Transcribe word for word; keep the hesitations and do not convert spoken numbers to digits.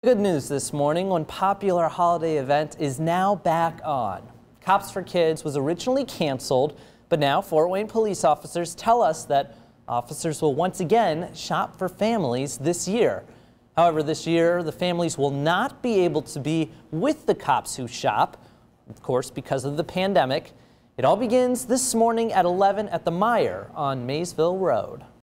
Good news this morning. One popular holiday event is now back on. Cops for Kids was originally canceled, but now Fort Wayne police officers tell us that officers will once again shop for families this year. However, this year the families will not be able to be with the cops who shop, of course, because of the pandemic. It all begins this morning at eleven at the Meijer on Maysville Road.